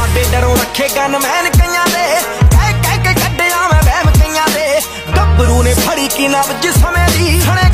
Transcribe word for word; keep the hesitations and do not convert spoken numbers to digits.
साडे डरों रखे गनमैन कईयां दे, कह कह के कड्डिया मैं वहम कईयां दे। गब्बरू ने फड़ी की नब्ज समय दी,